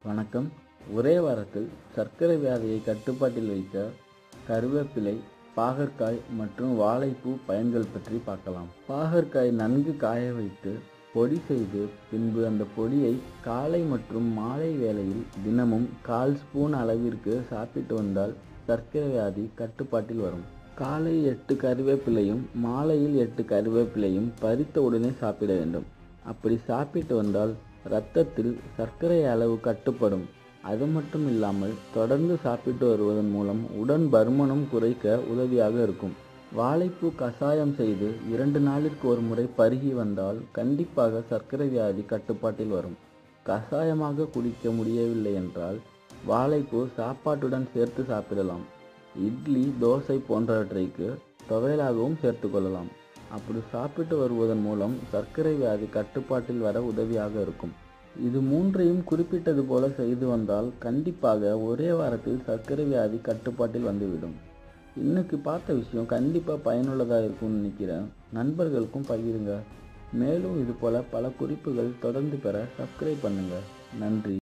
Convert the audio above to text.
வணக்கம். ஒரே வாரத்தில் சர்க்கரை வியாதியை கட்டுப்பாட்டில் வைக்க கருவேப்பிலை, பாகற்காய் மற்றும் வாழைப்பூ பயன்கள் பற்றி பார்க்கலாம். பாகற்காய் நன்கு காய வைத்து பொடி செய்து பின்பு அந்த பொடியை காலை மற்றும் மாலை வேளையில் தினமும் 1/4 ஸ்பூன் அளவிற்கு சாப்பிட்டு வந்தால் சர்க்கரை வியாதி கட்டுப்பாட்டில் வரும். காலை 8 கருவேப்பிலையும் மாலையில் 8 கருவேப்பிலையும் பறித்த உடனே சாப்பிட வேண்டும். அப்படி சாப்பிட்டு வந்தால் இரத்தத்தில் சர்க்கரை அளவு கட்டுப்படும். அது மட்டும் இல்லாமல் தொடர்ந்து சாப்பிட்டு வருவதன் மூலம் உடல் பருமனும் குறைக்க உதவியாக இருக்கும். வாழைப்பூ கஷாயம் செய்து 2 நாளிற்கு ஒரு முறை பருகி வந்தால் கண்டிப்பாக சர்க்கரை வியாதி கட்டுப்பாட்டில் வரும். கஷாயமாக குடிக்க முடியவில்லை என்றால் வாழைப்பூ சாப்பாட்டுடன் சேர்த்து சாப்பிடலாம். இட்லி, தோசை போன்றவற்றைக்கு துவையலாகவும் சேர்த்து கொள்ளலாம். அப்படி சாப்பிட்டு வருவதன் மூலம் சர்க்கரை வியாதி கட்டுப்பாட்டில் வர உதவியாக இருக்கும். இது மூன்றையும் குறிப்பிட்டது போல செய்து வந்தால் கண்டிப்பாக ஒரே வாரத்தில் சர்க்கரை வியாதி கட்டுப்பாட்டில் வந்துவிடும். இன்னைக்கு பார்த்த விஷயம் கண்டிப்பாக பயனுள்ளதாக இருக்கும்னு நினைக்கிறேன். நண்பர்களுக்கும் பகிருங்க. மேலும் இது போல பல குறிப்புகள் தொடர்ந்து பெற சப்ஸ்கிரைப் பண்ணுங்க. நன்றி.